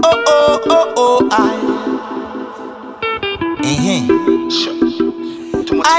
Oh, oh, oh, oh, Sure. Too much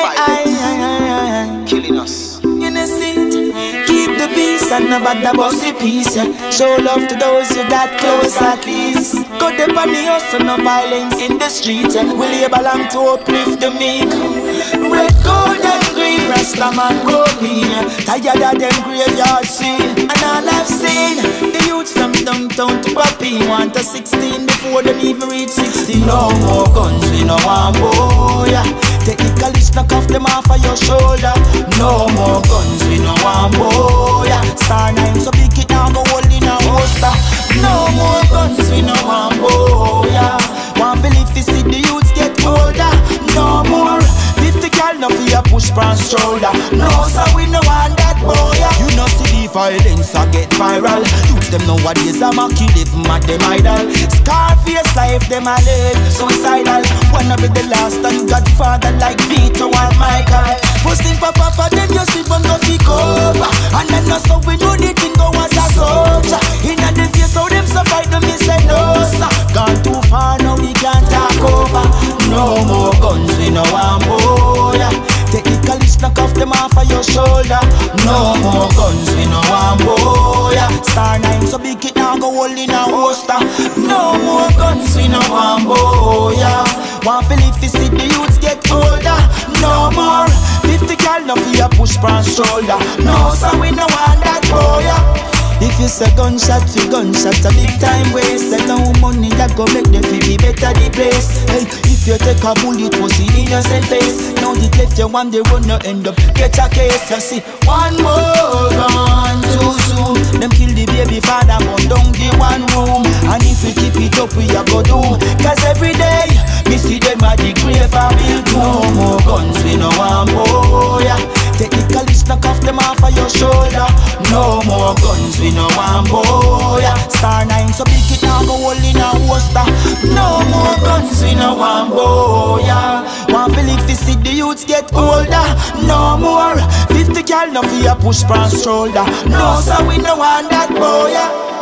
violence. Killing us. Innocent, keep the peace and nobody bust the peace, yeah. Show love to those you got close at least. Go dip on the hustle, no violence in the street, yeah. We label and to uplift the meek. Red, gold and green, Rastaman go clean, yeah. Tired of them graveyard scene. And all I've seen, the youths from downtown to Papi want a 16 before them even reach 16. No more guns, we no want boy, yeah. Technically knock off them off of your shoulder. No more guns, we no want boy, yeah. Star 9 so big it now go hold in a holster. No more guns, we no want boy, yeah. Want believe you see the youths get older. No more 50 gal no fear push past shoulder. No so we no want that boy, yeah. You know see the violence I get viral. Youths them nowadays I'm a kill if mad them idol. Scarface life them a live suicidal. Wanna be the last and Godfather like Vito and Michael. First thing papa for them you see but no pick over. And then no so we know the thing go as a soldier. Inna the face how them survive them me say no sir. Gone too far now we can't talk over. No more guns we no want boy, yeah. Technically knock off them off of your shoulder. No more guns we no want boy, yeah. Star 9 so big it now go hold in a holster. No more guns we no want boy, yeah. Want believe you see the youths get older. No more 50 gal no fear push past shoulder. No so we no want that boy, yeah. If you say gunshot for gunshot, a big time waste. Let no money that go make them feel be better the place. Hey, if you take a bullet for the innocent face, now the left you one they run no end up get a case. You see, one more gun too soon. Them kill the baby father but down the one room. And if we keep it up we a go doom. Cause every day, me see them at the grave I build. No more guns we no want boy, yeah. Technically knock off them off of your shoulder. No more guns we no want boy, yeah. Star 9 so big it now go hold in a holster. No more guns we no want boy, yeah. Want believe you see the youths get older. No more 50 gal no fear push past shoulder. No so we no want that boy, yeah.